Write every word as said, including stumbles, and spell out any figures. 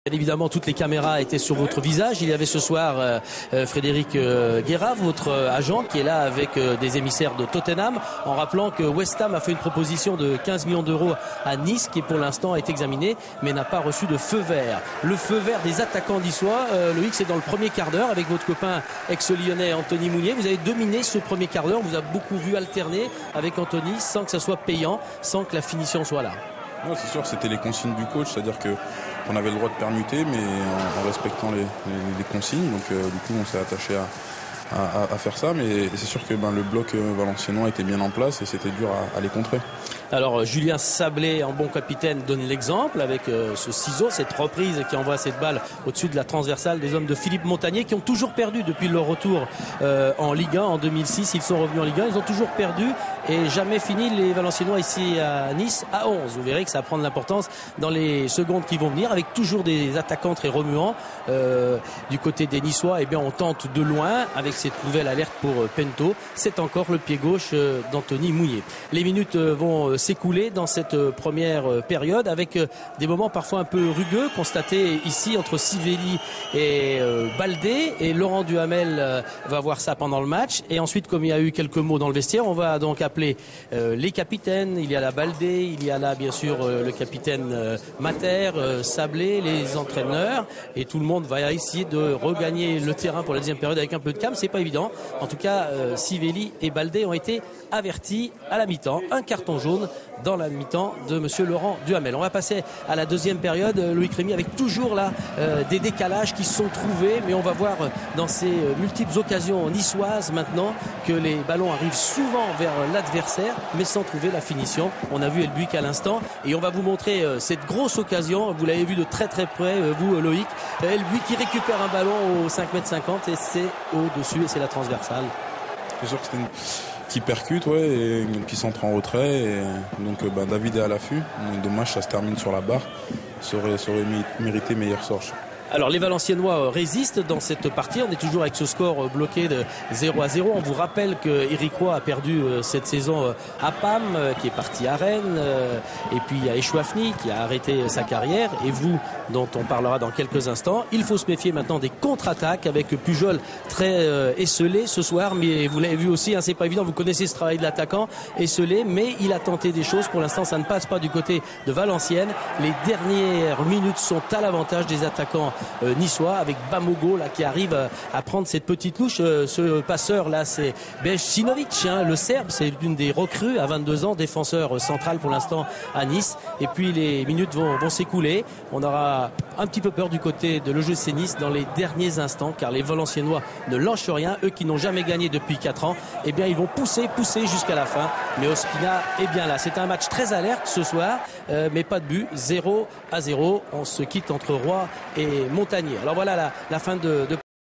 Bien évidemment, toutes les caméras étaient sur votre visage. Il y avait ce soir euh, euh, Frédéric euh, Guerra, votre euh, agent, qui est là avec euh, des émissaires de Tottenham, en rappelant que West Ham a fait une proposition de quinze millions d'euros à Nice, qui pour l'instant est examinée, mais n'a pas reçu de feu vert. Le feu vert des attaquants niçois, euh, Loïc, c'est dans le premier quart d'heure, avec votre copain ex-lyonnais Anthony Mounier. Vous avez dominé ce premier quart d'heure, vous avez beaucoup vu alterner avec Anthony, sans que ça soit payant, sans que la finition soit là. Ouais, c'est sûr, c'était les consignes du coach, c'est-à-dire que on avait le droit de permuter, mais en, en respectant les, les, les consignes. Donc euh, du coup, on s'est attaché à, à, à faire ça, mais c'est sûr que ben, le bloc euh, valenciennois était bien en place et c'était dur à, à les contrer. Alors Julien Sablé, en bon capitaine, donne l'exemple avec euh, ce ciseau, cette reprise qui envoie cette balle au-dessus de la transversale des hommes de Philippe Montagnier, qui ont toujours perdu depuis leur retour euh, en Ligue un en deux mille six. Ils sont revenus en Ligue un, ils ont toujours perdu et jamais fini les Valenciennois ici à Nice à onze. Vous verrez que ça prend de l'importance dans les secondes qui vont venir, avec toujours des attaquants très remuants. Euh, du côté des Niçois, eh bien on tente de loin avec cette nouvelle alerte pour euh, Pento. C'est encore le pied gauche euh, d'Anthony Mounier. Les minutes euh, vont euh, s'écouler dans cette euh, première euh, période, avec euh, des moments parfois un peu rugueux constatés ici entre Sivelli et euh, Baldé, et Laurent Duhamel euh, va voir ça pendant le match. Et ensuite, comme il y a eu quelques mots dans le vestiaire, on va donc appeler euh, les capitaines. Il y a là Baldé, il y a là bien sûr euh, le capitaine euh, Mater, euh, Sablé, les entraîneurs, et tout le monde va essayer de regagner le terrain pour la deuxième période avec un peu de calme. C'est pas évident. En tout cas, euh, Sivelli et Baldé ont été avertis à la mi-temps. Un carton jaune dans la mi-temps de monsieur Laurent Duhamel. On va passer à la deuxième période, Loïc Rémy, avec toujours là euh, des décalages qui se sont trouvés, mais on va voir dans ces euh, multiples occasions niçoises maintenant que les ballons arrivent souvent vers l'adversaire, mais sans trouver la finition. On a vu Elbuik à l'instant, et on va vous montrer euh, cette grosse occasion. Vous l'avez vu de très très près, euh, vous Loïc. Elbuik qui récupère un ballon au cinq mètres cinquante, et c'est au-dessus, et c'est la transversale. C'est sûr que c'était une... qui percute, ouais, et qui s'entre en retrait. Et donc bah, David est à l'affût. Dommage, ça se termine sur la barre. Ça aurait, ça aurait mérité meilleur sort. Alors les Valenciennois résistent dans cette partie. On est toujours avec ce score bloqué de zéro à zéro. On vous rappelle que Eric Roy a perdu cette saison à P A M, qui est parti à Rennes, et puis il y a Echouafni qui a arrêté sa carrière, et vous, dont on parlera dans quelques instants. Il faut se méfier maintenant des contre-attaques, avec Pujol très euh, esselé ce soir, mais vous l'avez vu aussi, hein, c'est pas évident. Vous connaissez ce travail de l'attaquant, esselé, mais il a tenté des choses. Pour l'instant, ça ne passe pas du côté de Valenciennes. Les dernières minutes sont à l'avantage des attaquants Euh, niçois, avec Bamogo là qui arrive à, à prendre cette petite louche. Euh, ce passeur là, c'est Bejsinovic, hein, le Serbe, c'est une des recrues à vingt-deux ans, défenseur central pour l'instant à Nice. Et puis les minutes vont, vont s'écouler. On aura un petit peu peur du côté de l'O G C Nice dans les derniers instants, car les Valenciennois ne lâchent rien. Eux qui n'ont jamais gagné depuis quatre ans, eh bien ils vont pousser, pousser jusqu'à la fin. Mais Ospina est bien là. C'est un match très alerte ce soir, euh, mais pas de but, zéro à zéro. On se quitte entre Roy et Montagnier. Alors voilà la, la fin de, de